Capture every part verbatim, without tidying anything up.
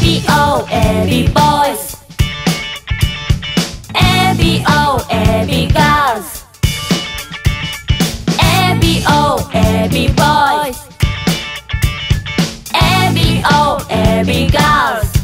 ビーオー エービーボーイズ エービーオー エービーガールズ エービーオー エービーボーイズ エービーオー エービーガールズ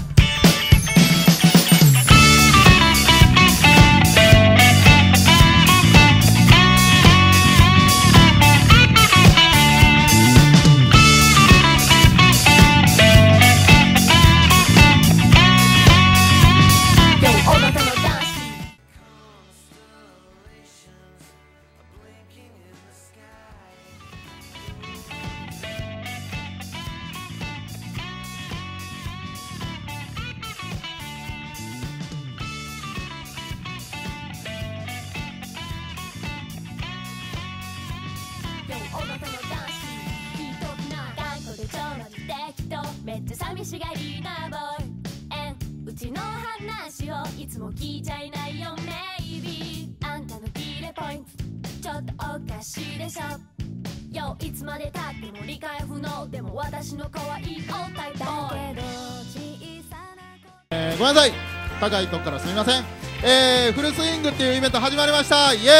めっちゃ寂しがりなボーイえんうちの話をいつも聞いちゃいないよメイビーあんたのキレポイントちょっとおかしいでしょよいつまでたっても理解不能でも私の子はいいオータイプだけど小さな子、 えー、ごめんなさい高いとこからすみません、えー、フルスイングっていうイベント始まりましたイエーイイ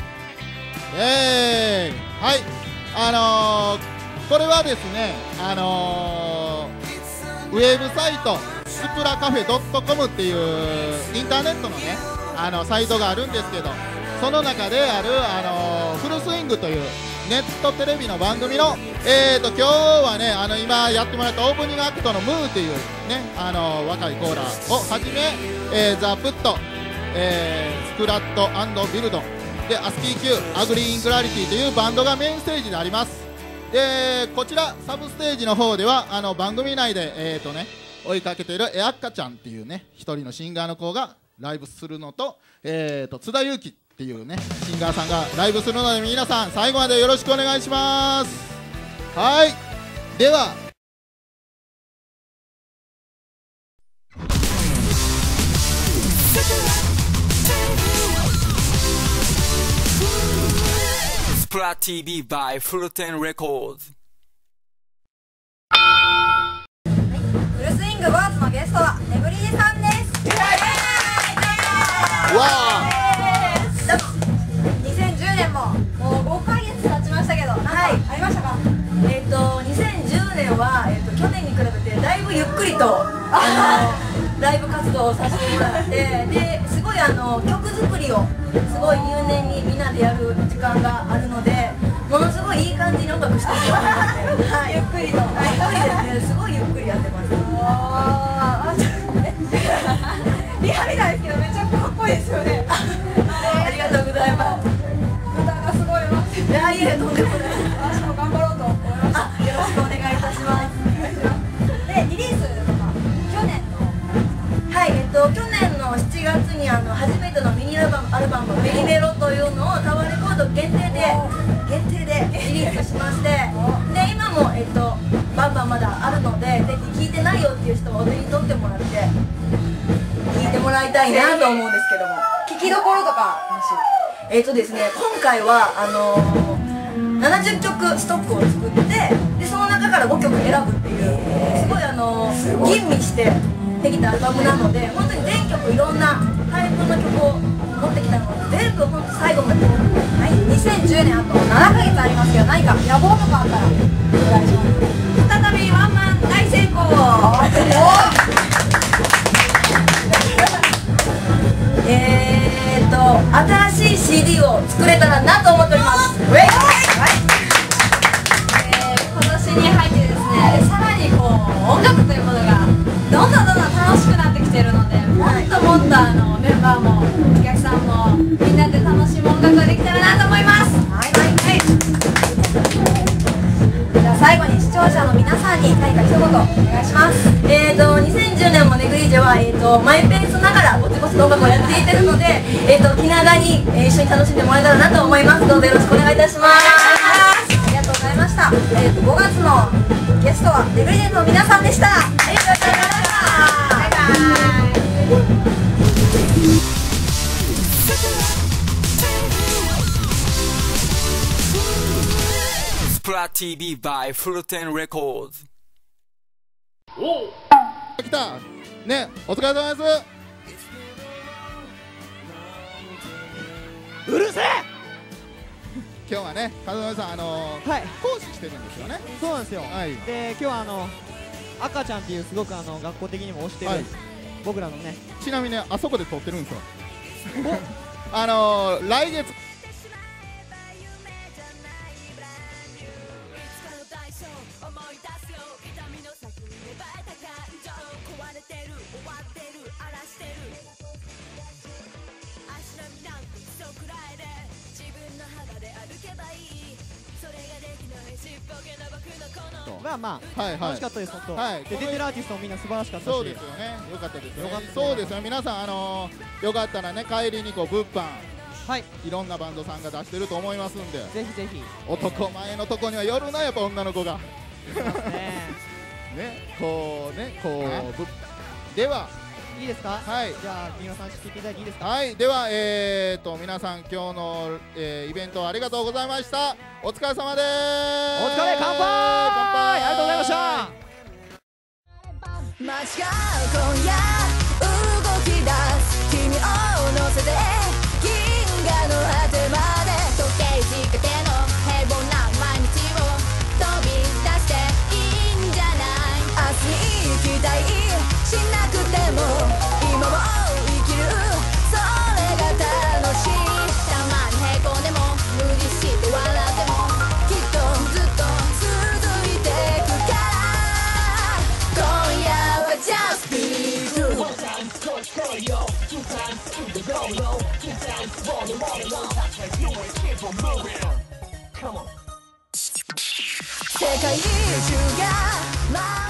エーイはいあのー、これはですねあのーウェブサイトスプラカフェ ドットコム っていうインターネットのねあのサイトがあるんですけどその中である、あのー、フルスイングというネットテレビの番組の、えー、と今日はねあの今やってもらったオープニングアクトのムーっていうね、あのー、若いコーラーをはじめ、えー、ザ・プット、えー、スクラット&ビルドでアスキー Q アグリーングラリティというバンドがメインステージであります。でこちらサブステージの方ではあの番組内で、えーとね、追いかけているえあっかちゃんっていうね一人のシンガーの子がライブするのと、えーと津田祐希っていうねシンガーさんがライブするので皆さん最後までよろしくお願いします。はいではスプラ ティーブイ by フルテンレコード。 フルスイングボーズのゲストはネブリーさんです。 わあにせんじゅうねんももうごかげつ経ちましたけど、はい、ありましたか？えっとにせんじゅうねんは、えっと、去年に比べてだいぶゆっくりとあのライブ活動をさせてもらってですごいあの曲作りをすごい入念にみんなでやる時間があるのでものすごいいい感じに音楽してると思います、はい、ゆっくりとゆっくりですねすごいゆっくりやってます。あーリハビラですけどめっちゃかっこいいですよね。ありがとうございます。歌がすごいわ。いやいやとんでもない。私も頑張ろうと思いました。よろしくお願いいたします。でリリースとか去年のはいえっと去年のしちがつにあの初めてのミニアルバムアルバムベリメロというのをタワーレコード限定で限定でリリースしましてで今もえっとバンバンまだあるのでぜひ聴いてないよっていう人はお手に取ってもらって聴いてもらいたいなと思うんですけども聴きどころとかえっとですね今回はあのー、ななじゅっきょくストックを作ってでその中からごきょく選ぶっていうすごいあのー、吟味してできたアルバムなので本当に全曲いろんなタイプの曲を持ってきたので全部本当最後まで、はい、にせんじゅうねんあとななかげつありますけど何か野望とかあったらお願いします。再びワンマン大成功えーっと新しい シーディー を作れたらなと思っております。はい、えー、今年に入ってですねさらにこう音楽というものがどんどんどんどん楽しくなってきているのでもっともっとあのメンバーもお客さんもみんなで楽しむ音楽ができたらなと思います。はいはいはい。じゃあ最後に視聴者の皆さんに何か一言お願いします。えーとにせんじゅうねんもネグリージェは、えー、とマイペースながらぼちぼち音楽をやっていってるので、えー、と気長に、えー、一緒に楽しんでもらえたらなと思います。どうぞよろしくお願いいたします。ありがとうございました。えー、とごがつのゲストはネグリージェの皆さんでした。ありがとうございました。バイバーイ。 スプラ ティーブイ by フルテンレコード。 お来たね、お疲れ様です。 うるせえ。 今日はね、風間さん、あのーはい、 講師してるんですよね。 そうなんですよ。 はい、 で今日はあの赤ちゃんっていうすごくあの学校的にも推してる、 はい、 僕らのね、 ちなみにね、あそこで撮ってるんですよ。あのー、来月まあまあ、 はいはい、 楽しかったです、本当。 はい、 で出てるアーティストもみんな素晴らしかったし。 そうですよね、よかったですよね。 よかったそうですよ、皆さん、あのー、よかったらね、帰りにこう物販、 はい、 いろんなバンドさんが出してると思いますんで、 ぜひぜひ。 男前のとこには寄るな、やっぱ女の子が。 ねね、こうね、こう、ぶでは、 いいですか。 はい、 じゃあ、三浦さん、聞いていただいていいですか。 はい、では、えーと、皆さん、今日の、えー、イベントありがとうございました。お疲れ様です。 お疲れ、乾杯。乾杯、ありがとうございました。 街が今夜動き出す、君を乗せて銀河の果てまで、時計仕掛けの平凡な毎日を飛び出していいんじゃない。明日に行きたい、しなくても今を生きる、それが楽しい。たまにへこんでも無理して笑ってもきっとずっと続いてくから、今夜は Just Be True。 世界中が